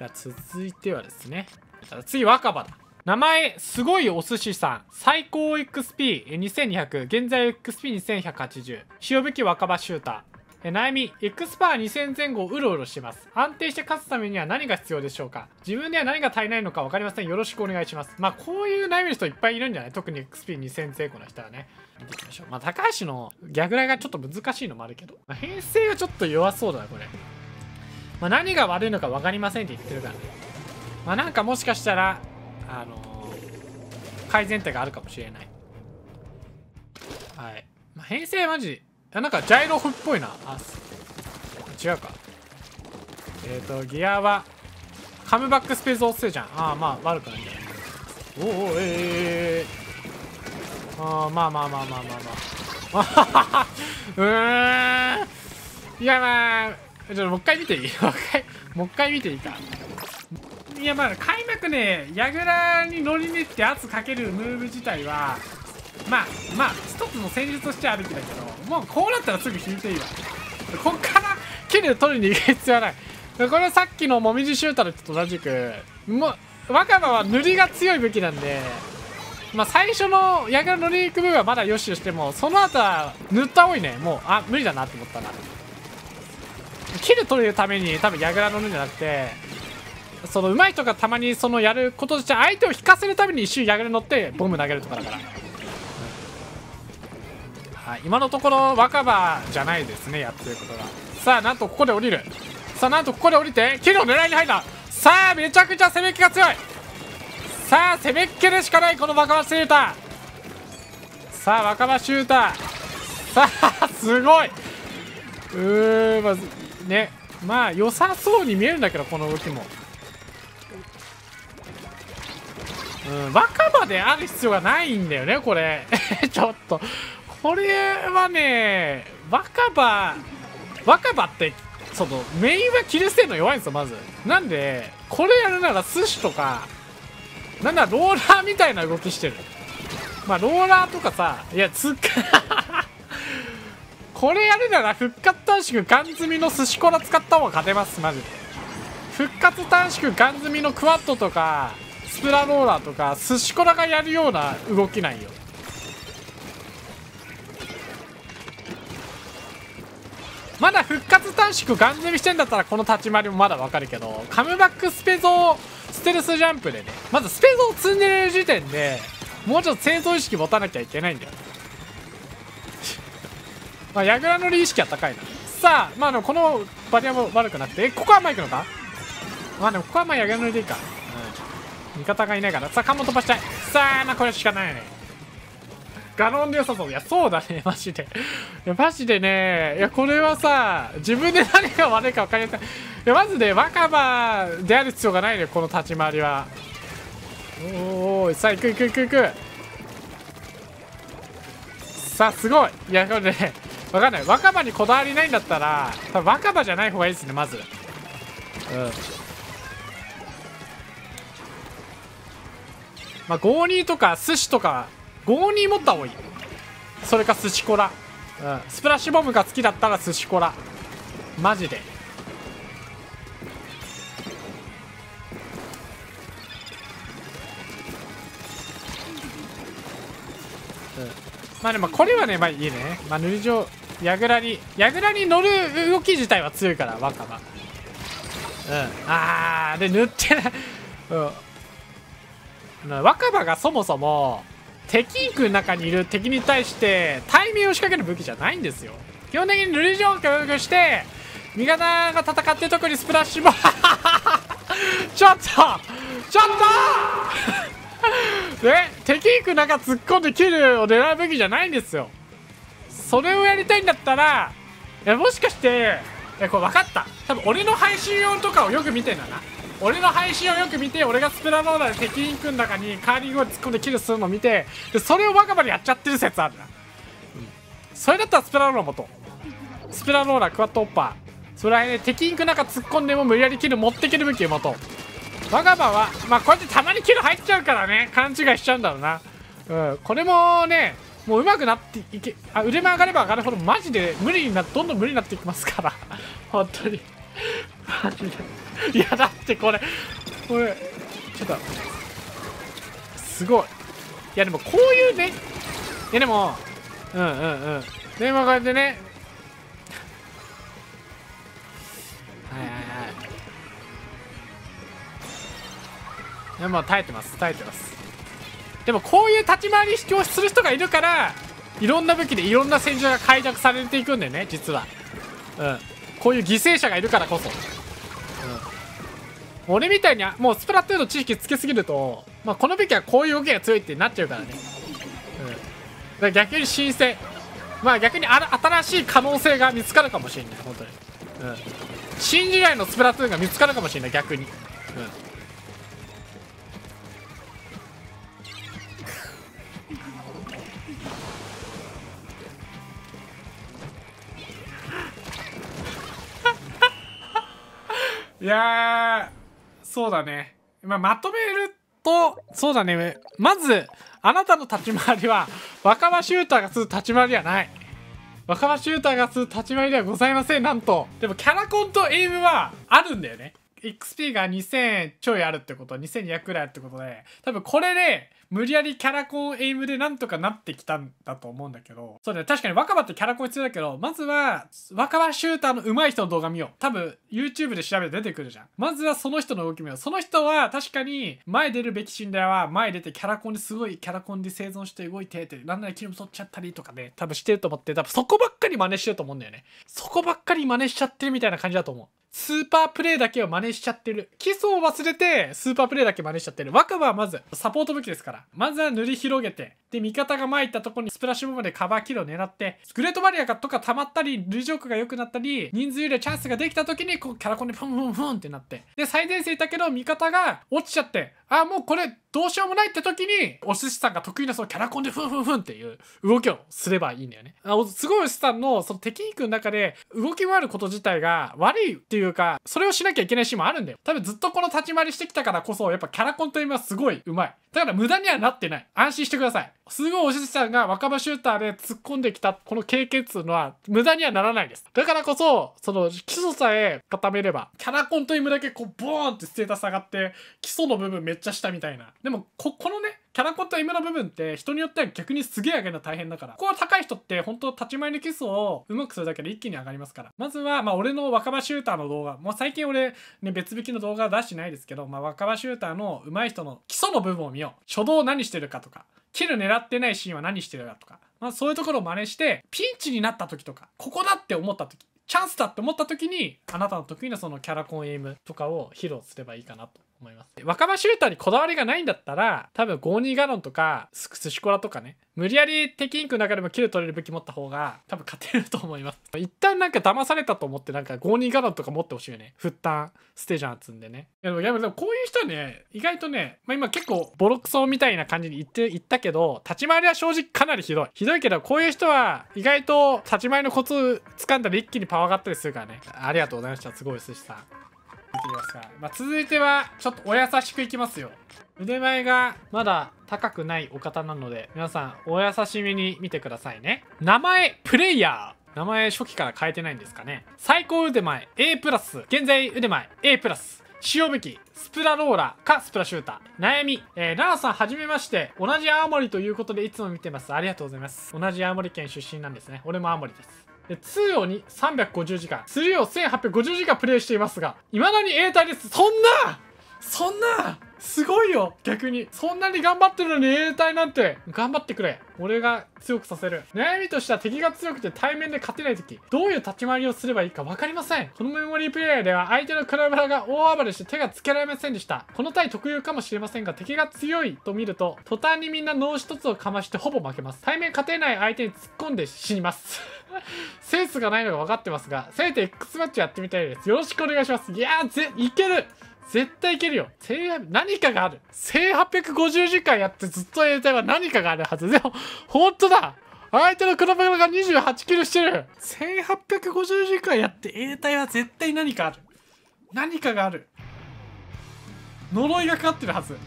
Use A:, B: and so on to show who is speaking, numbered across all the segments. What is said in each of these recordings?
A: では続いてはですね、次若葉だ。名前すごいお寿司さん、最高 XP2200、現在 XP2180、使用武器若葉シューター。悩み、エクスパー2000前後をうろうろしてます。安定して勝つためには何が必要でしょうか。自分では何が足りないのか分かりません。よろしくお願いします。まあこういう悩みの人いっぱいいるんじゃない？特に XP2000 前後の人はね。見ていきましょう。まあ高橋のギャグライがちょっと難しいのもあるけど、まあ、編成がちょっと弱そうだなこれ。まあ何が悪いのか分かりませんって言ってるからね。まあなんかもしかしたら改善点があるかもしれない。はい。まあ、編成マジなんかジャイロフっぽいな。違うか。ギアはカムバックスペース押せじゃん。まあ悪くないんじゃない。まあいやまあちょっともう一回見ていい？もう一回見ていいか。いやまあ開幕ね、矢倉に乗りにって圧かけるムーブ自体はまあ一つの戦術としてあるべきだけど、もうこうなったらすぐ引いていいわ。こっからキル取りに行く必要はない。これはさっきのもみじシューターと同じく、もう若葉は塗りが強い武器なんで、まあ最初の矢倉乗りに行く部分はまだよしとしても、その後は塗った多いね。もう無理だなって思ったらキル取るために多分矢倉乗るんじゃなくて、その上手い人がたまにそのやることとして相手を引かせるために一周矢倉乗ってボム投げるとかだから、はい、今のところ若葉じゃないですね、やってることが。さあなんとここで降りる。さあなんとここで降りてキルを狙いに入った。さあめちゃくちゃ攻めっ気が強い。さあ攻めっ気でしかないこの若葉シューター。さあ若葉シューター。さあすごい。まずね、まあ良さそうに見えるんだけどこの動きも。若葉である必要がないんだよねこれちょっとこれはね、若葉ってそのメインはキル性能弱いんですよまず。なんでこれやるなら寿司とかなんだローラーみたいな動きしてる。まあローラーとかさ、いやこれやるなら復活短縮ガン積みの寿司コラ使った方が勝てますマジで。復活短縮ガン積みのクワッドとかスプラローラーとか寿司コラがやるような動きなんよ。まだ復活短縮ガン積みしてんだったらこの立ち回りもまだわかるけど、カムバックスペゾーステルスジャンプでね、まずスペゾー積んでる時点でもうちょっと戦争意識持たなきゃいけないんだよまあ矢倉乗り意識は高いな。さあまあでもこのバリアも悪くなくて、ここはマイクのか。まあでもここはまあ矢倉乗りでいいか。味方がいないから。さあ関門飛ばしたい。さあまあこれしかないね。ガロンで良さそう。いやそうだねマジで。いやマジでね、いやこれはさ自分で何が悪いか分かりません。いやまずね若葉である必要がないねこの立ち回りは。おーい、さあ行く。さあすごい。いやこれね分かんない。若葉にこだわりないんだったら多分若葉じゃない方がいいですねまず。まあ52とか寿司とか52持った方がいい。それか寿司コラ。スプラッシュボムが好きだったら寿司コラマジで。まあでもこれはねまあいいね。まあ塗り状矢倉に乗る動き自体は強いから若葉。で塗ってない若葉がそもそも敵域の中にいる敵に対して対面を仕掛ける武器じゃないんですよ。基本的に塗り状協力して味方が戦って特にスプラッシュボムちょっとね、敵域の中突っ込んでキルを狙う武器じゃないんですよ。それをやりたいんだったらもしかしてこれ分かった。多分俺の配信用とかをよく見てんだな。俺の配信をよく見て、俺がスプラローラーで敵域の中にカーリングを突っ込んでキルするのを見て、でそれを若葉でやっちゃってる説あるな。それだったらスプラローラーもとスプラローラークワッドオッパーそれはね敵域の中突っ込んでも無理やりキル持ってける武器を持とう。若葉はまあこうやってたまにキル入っちゃうからね勘違いしちゃうんだろうな。これもねもう上手くなっていけ腕も上がれば上がるほどマジでどんどん無理になっていきますから本当にマジでいやだってこれちょっとすごい。いやでもこういうね、いやでもでもこうやってね、でも耐えてます。でもこういう立ち回り主張する人がいるから、いろんな武器でいろんな戦場が開拓されていくんだよね、実は。こういう犠牲者がいるからこそ。俺みたいにもうスプラトゥーンの知識つけすぎると、まあ、この武器はこういう動きが強いってなっちゃうからね。だから逆に新鮮、まあ逆に新しい可能性が見つかるかもしれない、本当に。新時代のスプラトゥーンが見つかるかもしれない、逆に。いやー、そうだね。まとめると、そうだね。まず、あなたの立ち回りは、若葉シューターがする立ち回りではない。若葉シューターがする立ち回りではございません、なんと。でも、キャラコンとエイムはあるんだよね。XP が2000ちょいあるってことは2200くらいあるってことで、多分これで無理やりキャラコンエイムでなんとかなってきたんだと思うんだけど、そうだね、確かに若葉ってキャラコン必要だけど、まずは若葉シューターの上手い人の動画見よう。多分 YouTube で調べて出てくるじゃん。まずはその人の動き見よう。その人は確かに前出るべき信頼は前出てキャラコンですごいキャラコンで生存して動いてって、なんならキルも取っちゃったりとかね、多分してると思って、多分そこばっかり真似してると思うんだよね。そこばっかり真似しちゃってるみたいな感じだと思う。スーパープレイだけを真似しちゃってる。基礎を忘れてスーパープレイだけ真似しちゃってる。若葉はまずサポート武器ですから。まずは塗り広げて、で味方が前行ったところにスプラッシュボムでカバーキルを狙って、グレートバリアとか溜まったり、類ジョークが良くなったり、人数よりチャンスができた時にこうキャラコンでフンフンフンってなって、で最前線いたけど味方が落ちちゃって、あ、もうこれどうしようもないって時にお寿司さんが得意なそのキャラコンでフンフンフンっていう動きをすればいいんだよね。すごいお寿司さんのそのテクニックの中で動き回ること自体が悪いっていうか、それをしなきゃいけないシーンもあるんだよ。多分ずっとこの立ち回りしてきたからこそ、やっぱキャラコンと今すごい上手い。だから無駄にはなってない。安心してください。すごいお寿司さんが若葉シューターで突っ込んできたこの経験っていうのは無駄にはならないです。だからこそ、その基礎さえ固めれば、キャラコンと今だけこうボーンってステータス上がって、基礎の部分めっちゃ下みたいな。でもこのね、キャラコンと今の部分って人によっては逆にすげえ上げるの大変だから。ここは高い人って本当立ち回りの基礎をうまくするだけで一気に上がりますから。まずは、俺の若葉シューターの動画。もう最近俺ね、別引きの動画は出してないですけど、若葉シューターの上手い人の基礎の部分を見よう。初動何してるかとか、キル狙ってないシーンは何してるかとか。そういうところを真似して、ピンチになった時とか、ここだって思った時、チャンスだって思った時に、あなたの得意なそのキャラコンエイムとかを披露すればいいかなと思います。若葉シューターにこだわりがないんだったら、多分52ガロンとかスシコラとかね、無理やりテキニックの中でもキル取れる武器持った方が多分勝てると思います。一旦なんか騙されたと思ってなんか52ガロンとか持ってほしいよね。フッタンステージャン積んでね。でもこういう人はね、意外とね、今結構ボロクソみたいな感じに言ったけど、立ち回りは正直かなりひどい。ひどいけど、こういう人は意外と立ち回りのコツ掴んだら一気にパワー上がったりするからね。ありがとうございました。すごい寿司さん。見てみますか。続いてはちょっとお優しくいきますよ。腕前がまだ高くないお方なので、皆さんお優しめに見てくださいね。名前プレイヤー、名前初期から変えてないんですかね。最高腕前 A+、現在腕前 A+、使用武器スプラローラーかスプラシューター。悩み、ラナさんはじめまして、同じ青森ということでいつも見てます。ありがとうございます。同じ青森県出身なんですね。俺も青森です。で2を350時間、3を1850時間プレイしていますが、未だに A 体です。そんなすごいよ。逆にそんなに頑張ってるのに A 体なんて頑張ってくれ。俺が強くさせる。悩みとしては敵が強くて対面で勝てない時、どういう立ち回りをすればいいか分かりません。このメモリープレイヤーでは相手のクラブラが大暴れして手がつけられませんでした。この体特有かもしれませんが、敵が強いと見ると途端にみんな脳一つをかましてほぼ負けます。対面勝てない相手に突っ込んで死にますセンスがないのが分かってますが、せめて X マッチやってみたいです。よろしくお願いします。いやー、いける。絶対いけるよ。何かがある。1850時間やってずっと A 体は何かがあるはず。でも、ほんとだ。相手のクラブが28キルしてる。1850時間やって A 体は絶対何かある。何かがある。呪いがかかってるはず。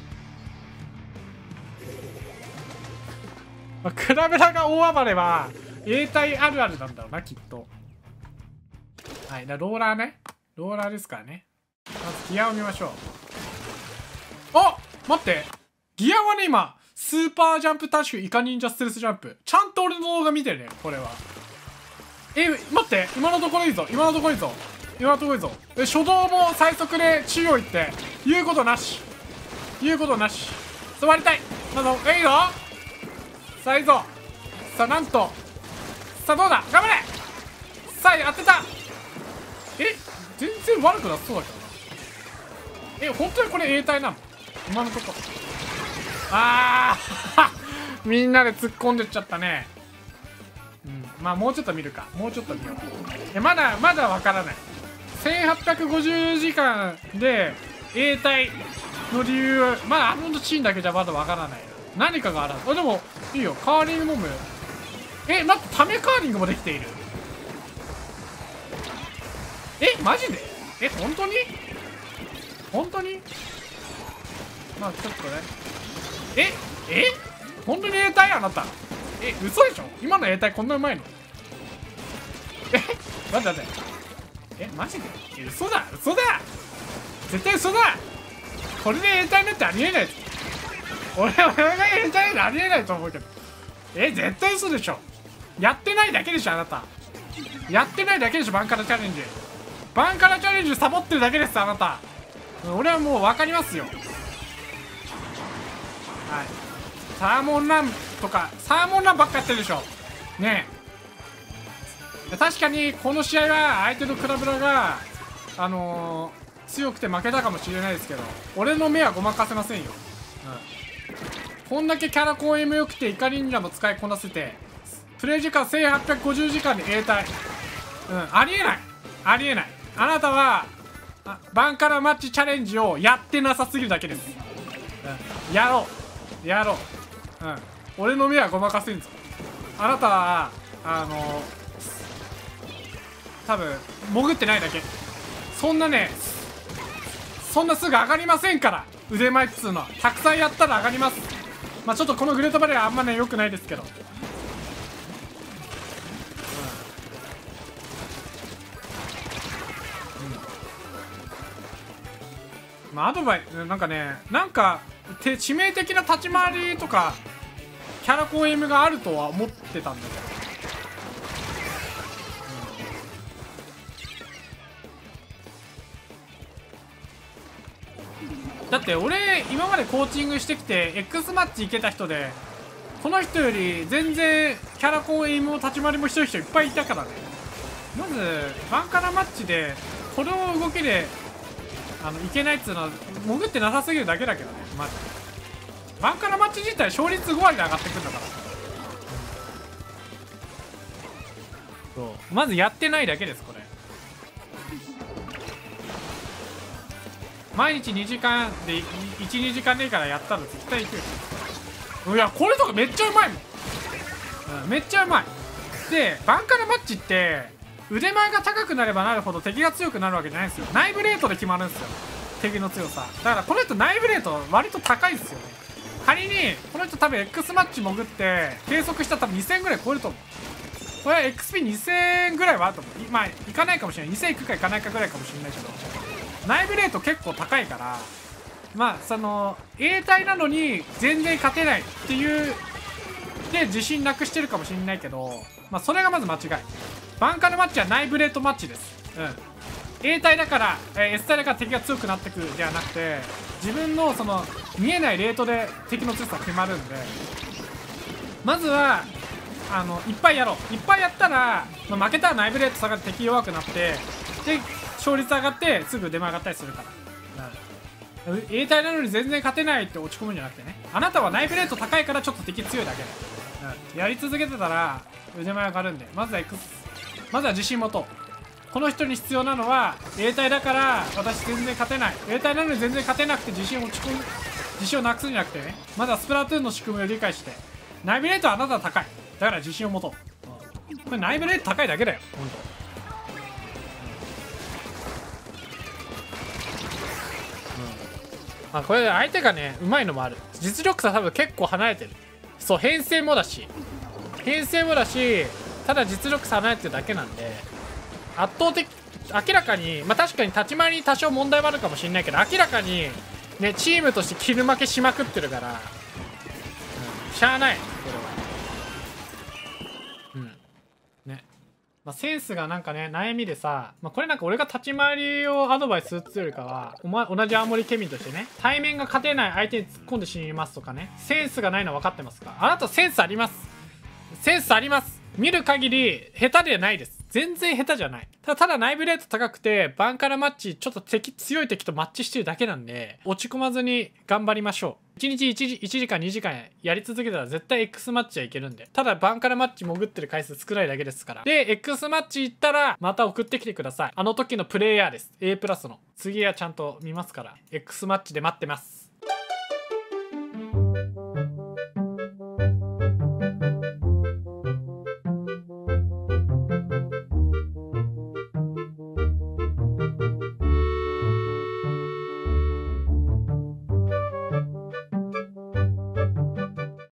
A: クラブラが大暴れは A 体あるあるなんだろうな、きっと。はい、ローラーね。ローラーですからね。まずギアを見ましょう。あ、待って。ギアはね、今、スーパージャンプ短縮イカ忍者ステルスジャンプ。ちゃんと俺の動画見てるね、これは。待って。今のところいいぞ。今のところいいぞ。今のところいいぞ。初動も最速で中央行って、言うことなし。言うことなし。座りたい。いいぞ。さあ、いいぞ。さあ、なんと。さあ、どうだ。頑張れ。さあ、当てた。全然悪くなさそうだけどな。本当にこれ A 体なの？今のとこ。みんなで突っ込んでっちゃったね。まあもうちょっと見るか。もうちょっと見よう。まだわからない。1850時間で A 体の理由、まあアーモンドチーンだけじゃまだわからない。何かがある。でもいいよ。カーリングモム。なんとためカーリングもできている。マジで？本当に？本当に？まあちょっとね。本当に A 体あなた。嘘でしょ？今の A 体こんなうまいの？待って。マジで？嘘だ！絶対嘘だ！これで A 体なんてありえない。俺が A 体なんてありえないと思うけど。絶対嘘でしょ。やってないだけでしょ、あなた。やってないだけでしょ、バンカラチャレンジ。バンカラチャレンジサボってるだけです、あなた。俺はもう分かりますよ。はい。サーモンランとか、サーモンランばっかやってるでしょ。ねえ。確かに、この試合は相手のクラブラが、強くて負けたかもしれないですけど、俺の目はごまかせませんよ。こんだけキャラ公演も良くて、イカ忍者も使いこなせて、プレイ時間1850時間で A 体。ありえない。ありえない。あなたは、バンカラマッチチャレンジをやってなさすぎるだけです。やろう。俺の目はごまかせんぞ。あなたは、多分、潜ってないだけ。そんなすぐ上がりませんから。腕前っつうのは。たくさんやったら上がります。まあちょっとこのグレートバレーはあんまね、良くないですけど。まあアドバイス、なんか致命的な立ち回りとか、キャラコン M があるとは思ってたんだけど。だって俺今までコーチングしてきて X マッチ行けた人でこの人より全然キャラコンエイムも立ち回りもしてる人いっぱいいたからね。まずバンカラマッチでこの動きでいけないっつうのは潜ってなさすぎるだけだけどね。まずバンカラマッチ自体勝率5割で上がってくるんだから。そうまずやってないだけですこれ。毎日2時間で12時間でいいからやったら絶対いくよ。いやこれとかめっちゃうまいもん、めっちゃうまい。でバンカラマッチって腕前が高くなればなるほど敵が強くなるわけじゃないんですよ。内部レートで決まるんですよ敵の強さ。だからこの人内部レート割と高いんですよね。仮にこの人多分 X マッチ潜って計測したら多分2000ぐらい超えると思う。これは XP2000 ぐらいはあると思う。まあいかないかもしれない。2000いくかいかないかぐらいかもしれないけど内部レート結構高いから、まあA 体なのに全然勝てないっていうで自信なくしてるかもしれないけど、まあそれがまず間違い。バンカルマッチは内部レートマッチです。A 体だから、S 体だから敵が強くなってくるではなくて、自分の見えないレートで敵の強さが決まるんで、まずはいっぱいやろう。いっぱいやったら、まあ負けたら内部レート下がって敵弱くなって、で勝率上がってすぐ出回上がったりするから、A 体なのに全然勝てないって落ち込むんじゃなくてね、あなたは内部レート高いからちょっと敵強いだけで、やり続けてたら腕前上がるんで、まずは自信持とう。この人に必要なのは A 体だから私全然勝てない、 A 体なのに全然勝てなくて自信をなくすんじゃなくてね、まずはスプラトゥーンの仕組みを理解して、内部レートはあなたは高いだから自信を持とう。これ内部レート高いだけだよ本当。これ相手がねうまいのもある。実力差多分結構離れてる。そう編成もだし、ただ実力差離れてるだけなんで圧倒的明らかに、まあ確かに立ち回りに多少問題はあるかもしれないけど、明らかにねチームとしてキル負けしまくってるから、しゃあないこれは。ね、まあ、センスがなんかね悩みでさ、まあ、これなんか俺が立ち回りをアドバイスするっていうよりかは、同じ青森ケミンとしてね、対面が勝てない相手に突っ込んで死にますとかね、センスがないの分かってますか？あなたセンスあります。センスあります。見る限り下手ではないです。全然下手じゃない。ただ内部レート高くてバンカラマッチちょっと強い敵とマッチしてるだけなんで、落ち込まずに頑張りましょう。1日1時間2時間やり続けたら絶対 X マッチはいけるんで。ただバンカラマッチ潜ってる回数少ないだけですから。で X マッチ行ったらまた送ってきてください。あの時のプレイヤーです。 A プラスの次はちゃんと見ますから、 X マッチで待ってます。